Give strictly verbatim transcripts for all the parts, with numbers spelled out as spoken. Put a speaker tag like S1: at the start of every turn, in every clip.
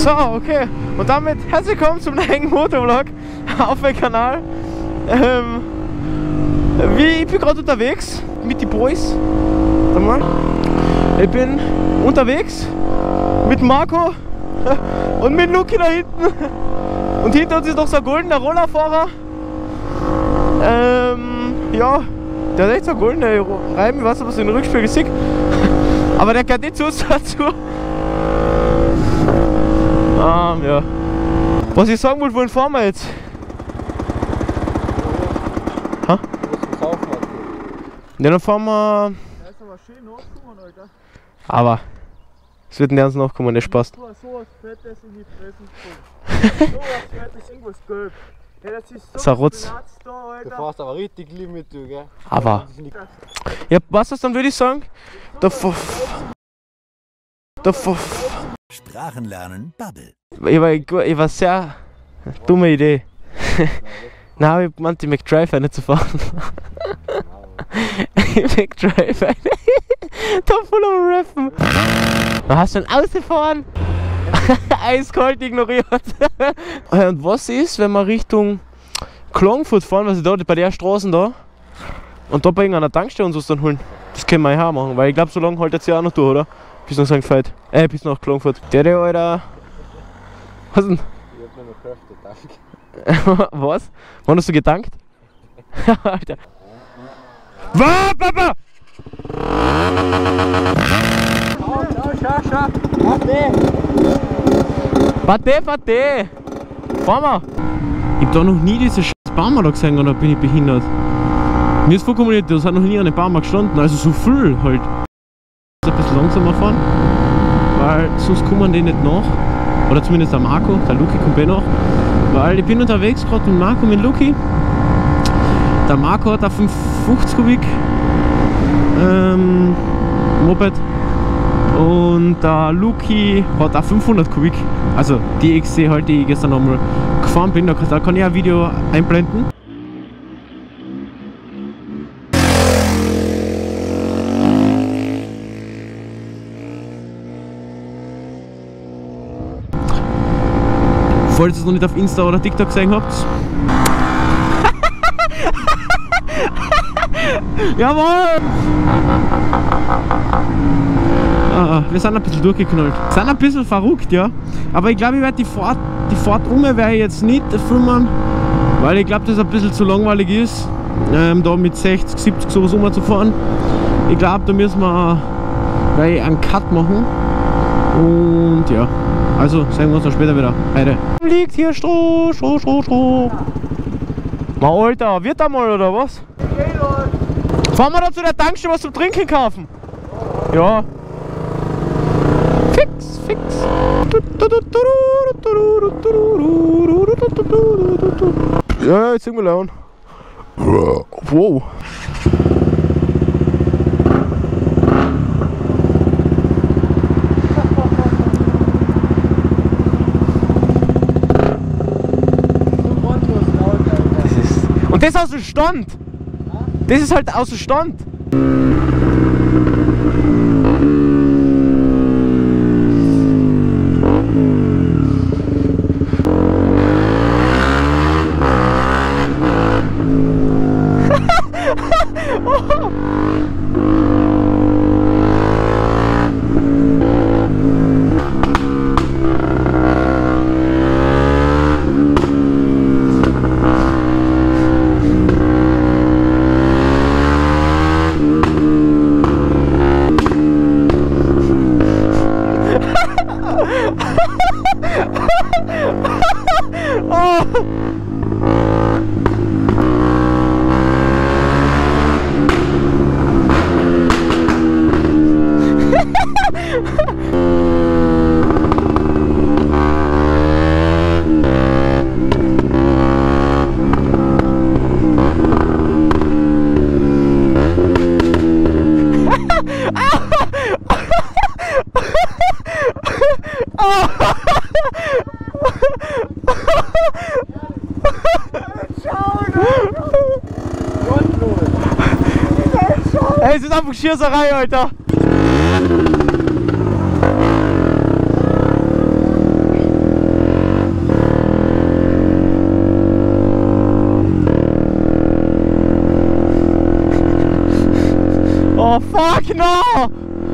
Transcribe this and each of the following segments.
S1: So, okay. Und damit herzlich willkommen zum neuen Motovlog auf meinem Kanal. Ähm, wie, ich bin gerade unterwegs mit den Boys. Warte mal. Ich bin unterwegs mit Marco und mit Luki da hinten. Und hinter uns ist noch so ein goldener Rollerfahrer. Ähm, ja, der hat echt so eine goldene Reim. Ich weiß nicht, was ich in den Rückspiegel sehe. Aber der gehört nicht zu uns dazu. Um, ja. Was ich sagen wollte, wohin fahren wir jetzt? Ha? Ja, dann fahren wir.
S2: Da ist aber schön nachgekommen, Alter.
S1: Aber es wird nirgends nachkommen, das passt.
S2: So was Fettes in die Fressen. So was Fettes, irgendwas gelb. Ja, das ist so
S1: Zerrutz.
S2: Platz da, Alter.
S3: Du fährst aber richtig Limit, du, gell?
S1: Aber. Ja, was ist dann, würde ich sagen? Der Pfuff. Der Pfuff.
S4: Sprachen lernen, Bubble.
S1: Ich war, ich war sehr dumme Idee. Nein, ich meinte die McDrive nicht zu fahren. McDrive da voll am Rappen. Da hast du schon ausgefahren. Eiskalt ignoriert. Und was ist, wenn wir Richtung Klagenfurt fahren, was ich da bei der Straße da und da bei irgendeiner Tankstelle uns was dann holen? Das können wir ja machen, weil ich glaube, so lange haltet es ja auch noch durch, oder? Bis nach Sankt Veit. Äh, bis nach Klagenfurt. Der, der, Alter. Was denn?
S3: Ich hab nur noch Kräfte getankt.
S1: Was? Wann hast du getankt? Alter. Was, Papa?
S2: Schau, schau, schau, schau. Warte.
S1: Warte, warte. Fahr mal. Ich hab da noch nie diese scheiß Baum da gesehen, oder bin ich behindert? Mir ist vollkommen nicht, das hat noch nie an einem Baum gestanden, also so viel halt. Ein bisschen langsamer fahren, weil sonst kommen die nicht nach. Oder zumindest der Marco, der Luki kommt eh nach. Weil ich bin unterwegs gerade mit Marco und mit Luki. Der Marco hat ein fünfundfünfzig Kubik ähm, Moped und der Luki hat auch fünfhundert Kubik. Also die X C halt, die ich gestern nochmal gefahren bin. Da kann ich ein Video einblenden. Falls ihr es noch nicht auf Insta oder TikTok gesehen habt. Jawohl! Ah, wir sind ein bisschen durchgeknallt. Wir sind ein bisschen verrückt, ja. Aber ich glaube, ich werde die Fahrt, die Fahrt um werde ich jetzt nicht filmen, weil ich glaube, dass es ein bisschen zu langweilig ist, ähm, da mit sechzig, siebzig sowas umzufahren. Ich glaube, da müssen wir gleich einen Cut machen. Und ja. Also sehen wir uns dann später wieder. Heide. Liegt hier Stroh, Stroh, Stroh, Stroh. Na Alter, wird da mal oder was?
S2: Okay, Leute.
S1: Fahren wir da zu der Tankstelle was zum Trinken kaufen? Ja. Fix, fix. Ja, jetzt sind wir laut. Wow. Und das aus dem Stand. Das ist halt aus dem Stand. Ey, es ist einfach Schießerei, Alter. Oh fuck no!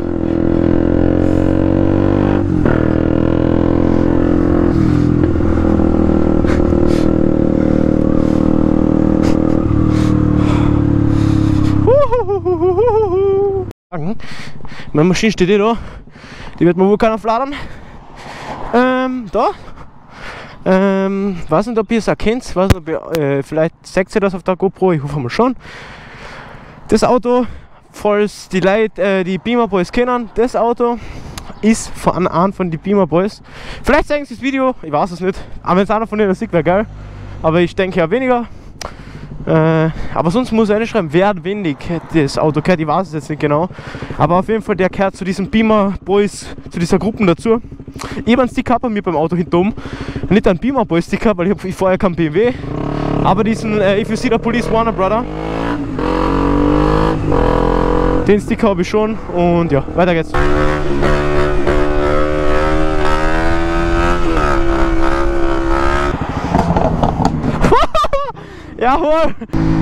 S1: Meine Maschine steht eh da. Die wird mir wohl keiner fladern. Ähm, da. Ähm, weiß nicht, ob ihr es erkennt. Weiß nicht, ob ihr, äh, vielleicht seht ihr das auf der GoPro. Ich hoffe mal schon. Das Auto, falls die Leute, äh, die Beamer Boys kennen, das Auto ist von einem von den Beamer Boys. Vielleicht zeigen sie das Video, ich weiß es nicht. Aber wenn es einer von denen sieht, wäre geil. Aber ich denke ja weniger. Äh, aber sonst muss er schreiben, wer wenig das Auto gehört, ich weiß es jetzt nicht genau. Aber auf jeden Fall, der gehört zu diesen Beamer Boys, zu dieser Gruppe dazu. Ich habe einen Sticker bei mir beim Auto hinten oben. Nicht einen Beamer Boy Sticker, weil ich, hab, ich fahre ja keinen B M W. Aber diesen äh, If You See the Police Warner Brother. Den Sticker habe ich schon und ja, weiter geht's. Jawohl!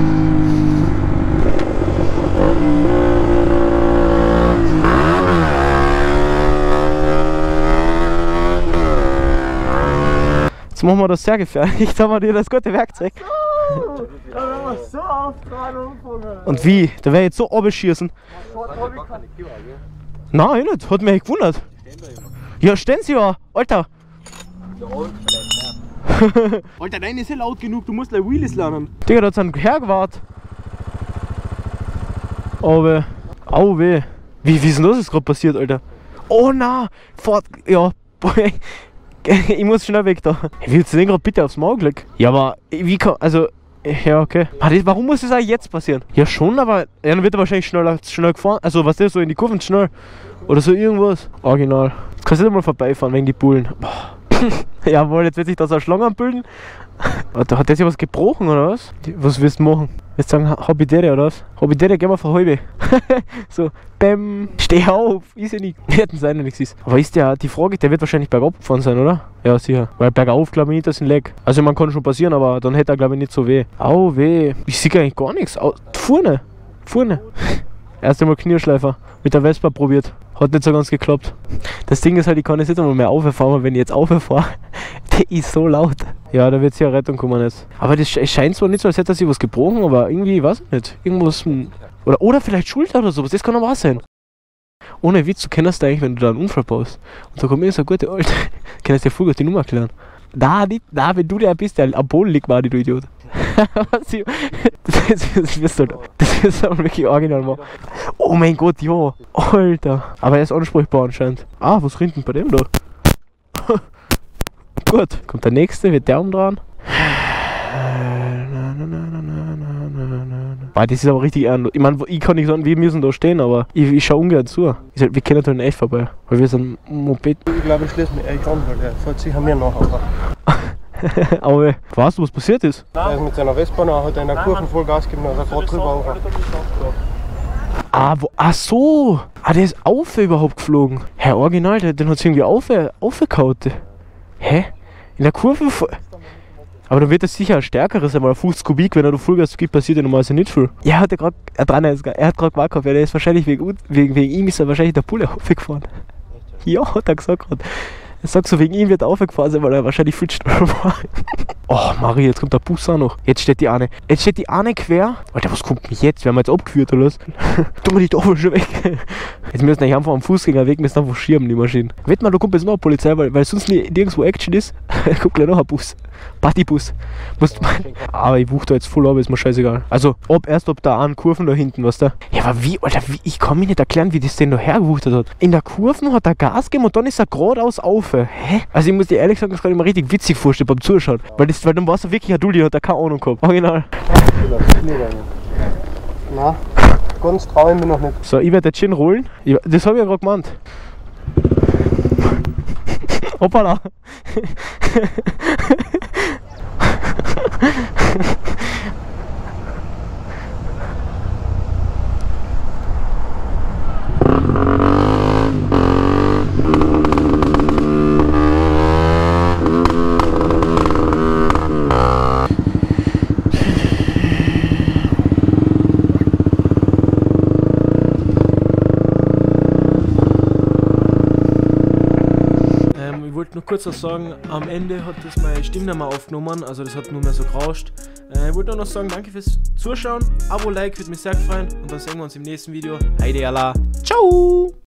S1: Jetzt machen wir das sehr gefährlich. Jetzt haben wir dir das gute Werkzeug.
S2: Oh, da werden wir so oft dran umfangen.
S1: Und wie? Da werde ich jetzt so abschießen. Nein, nicht. Hat mich gewundert. Ja, stehen sie ja. Alter.
S2: Alter, deine ist ja laut genug, du musst like Wheelies lernen.
S1: Digga, da hat es einen hergewartet. Oh weh. Au weh. Wie, wie ist denn das jetzt gerade passiert, Alter? Oh na! Fahrt. Ja. Ich muss schnell weg da. Wie willst du den gerade bitte aufs Maul gelegt? Ja, aber wie kann. Also. Ja, okay. Warum muss das auch jetzt passieren? Ja, schon, aber. Ja, dann wird er wahrscheinlich schneller, schnell gefahren. Also, was ist so in die Kurven schnell? Oder so irgendwas. Original. Jetzt kannst du nicht mal vorbeifahren wegen die Bullen. Boah. Jawohl, jetzt wird sich da so eine Schlange bilden. Warte, hat der sich was gebrochen oder was? Was willst du machen? Jetzt sagen Habitäre oder was? Habitäre, gehen wir für halbe. So, bäm, steh auf, ist ja nicht. Werden sein, wenn nichts ist. Aber ist der, die Frage, der wird wahrscheinlich bergab gefahren sein, oder? Ja, sicher. Weil bergauf glaube ich nicht, dass ein Leck. Also man kann schon passieren, aber dann hätte er glaube ich nicht so weh. Au weh. Ich sehe eigentlich gar nichts. Au, vorne. Vorne. Erst einmal Knierschleifer mit der Vespa probiert. Hat nicht so ganz geklappt. Das Ding ist halt, ich kann jetzt nicht einmal mehr auffahren, aber wenn ich jetzt auffahre, der ist so laut. Ja, da wird sicher Rettung kommen jetzt. Aber das scheint zwar nicht so, als hätte er sich was gebrochen, aber irgendwie, weiß ich nicht. Irgendwas. Oder, oder vielleicht Schulter oder sowas, das kann aber auch sein. Ohne Witz, du kennst eigentlich, wenn du da einen Unfall baust. Und da kommt mir so eine gute Alte. Kannst du dir voll gut die Nummer erklären? Da, nicht, da, wenn du der bist, der am Boden liegt, war die, du Idiot. Was ich, das, das wirst du das wirst du wirklich original machen. Oh mein Gott, ja. Alter. Aber er ist ansprechbar anscheinend. Ah, was rennt denn bei dem da? Gut. Kommt der nächste, wird der umdrehen. Boah, das ist aber richtig ernst. Ich meine, ich kann nicht sagen, wir müssen da stehen, aber ich, ich schaue ungern zu. Ich sag, wir können da nicht echt vorbei, weil wir sind Moped.
S2: Ich glaube, ich schließe mich echt an, weil der fährt sicher mehr nachher.
S1: Aber weißt du, was passiert ist?
S2: Er ist mit seiner Vespa nach, hat er in der Kurve voll Gas gegeben, also er fährt drüber auf.
S1: Ah, wo, ach so! Ah, der ist auf überhaupt geflogen. Herr Original, der, den hat es irgendwie auf, aufgekaut. Hä? In der Kurve. Aber dann wird das sicher ein stärkeres, einmal fünfzig Kubik, wenn er da Vollgas gibt, passiert ja normalerweise nicht viel. Ja, er hat ja gerade, er, er hat gerade gewartet gehabt, ja, der ist wahrscheinlich wegen, wegen, wegen ihm ist er wahrscheinlich der Bulle aufgefahren. Ja, hat er gesagt gerade. Er sagt so, wegen ihm wird er aufgefahren sein, weil er wahrscheinlich viel schneller war. Oh, Marie, jetzt kommt der Bus auch noch. Jetzt steht die eine. Jetzt steht die eine quer. Alter, was kommt mich jetzt? Werden wir jetzt abgeführt oder was? Tu mir die Tafel schon weg. Jetzt müssen wir einfach am Fußgängerweg, müssen einfach schirmen, die Maschinen. Wett mal, da kommt jetzt noch eine Polizei, weil, weil sonst nie, nirgendwo Action ist. Guck gleich noch ein Bus. Partybus. Musst aber ich wuch da jetzt voll ab, ist mir scheißegal. Also, ob erst ob da an Kurven da hinten, weißt du? Ja, aber wie, Alter, wie, ich kann mir nicht erklären, wie das denn da hergewuchtet hat. In der Kurven hat er Gas gegeben und dann ist er geradeaus auf. Hä? Also ich muss dir ehrlich sagen, das kann ich mir richtig witzig vorstellen beim Zuschauen. Weil, das, weil dann war es wirklich ein Dulli, hat er keine Ahnung gehabt. Original.
S2: Na, ganz trau ich mich noch nicht.
S1: So, ich werde jetzt schön rollen. Ich, das habe ich ja gerade gemeint. Hoppala. noch kurz was sagen, am Ende hat das meine Stimme nicht mehr aufgenommen, also das hat nur mehr so gerauscht. Äh, ich wollte nur noch sagen, danke fürs Zuschauen, Abo, Like, würde mich sehr freuen und dann sehen wir uns im nächsten Video. Heide Allah, ciao!